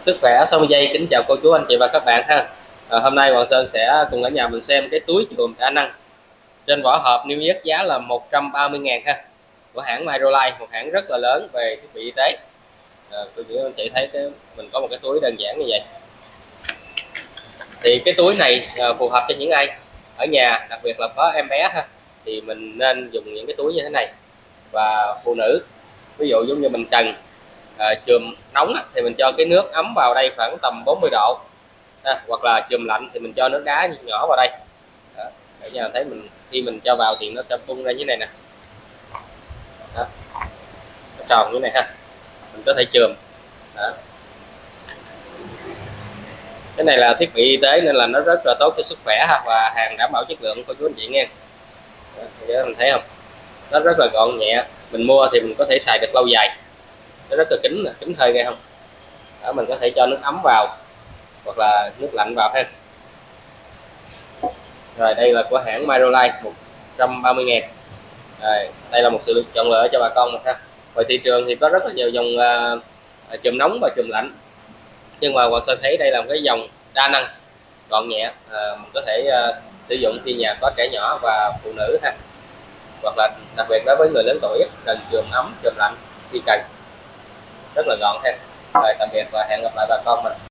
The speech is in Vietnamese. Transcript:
Sức khỏe 60 giây, kính chào cô chú anh chị và các bạn ha. Hôm nay Hoàng Sơn sẽ cùng cả nhà mình xem cái túi chườm đa năng. Trên vỏ hộp niêm yết giá là 130.000 ha, của hãng Microlife, một hãng rất là lớn về thiết bị y tế. Cô chú anh chị thấy mình có một cái túi đơn giản như vậy. Thì cái túi này phù hợp cho những ai ở nhà, đặc biệt là có em bé ha, thì mình nên dùng những cái túi như thế này. Và phụ nữ, ví dụ giống như mình cần chườm nóng thì mình cho cái nước ấm vào đây khoảng tầm 40 độ, hoặc là chườm lạnh thì mình cho nước đá nhỏ vào đây. Đó, để nhà thấy mình khi mình cho vào thì nó sẽ bung ra như này nè. Đó, nó tròn như này ha, mình có thể chườm. Đó. Cái này là thiết bị y tế nên là nó rất là tốt cho sức khỏe ha, và hàng đảm bảo chất lượng cô chú anh chị nghe. Đó, mình thấy không, nó rất là gọn nhẹ, mình mua thì mình có thể xài được lâu dài. Nó rất là kín, kín hơi nghe không. Đó, mình có thể cho nước ấm vào hoặc là nước lạnh vào ha. Rồi đây là của hãng Microlife, 130.000. Đây là một sự chọn lựa cho bà con ha. Ngoài thị trường thì có rất là nhiều dòng chườm nóng và chườm lạnh, nhưng mà Hoàng Sơn thấy đây là một cái dòng đa năng, gọn nhẹ, mình có thể sử dụng khi nhà có trẻ nhỏ và phụ nữ ha, hoặc là đặc biệt đối với người lớn tuổi cần chườm ấm chườm lạnh khi cần, rất là gọn ha. Rồi tạm biệt và hẹn gặp lại bà con mình.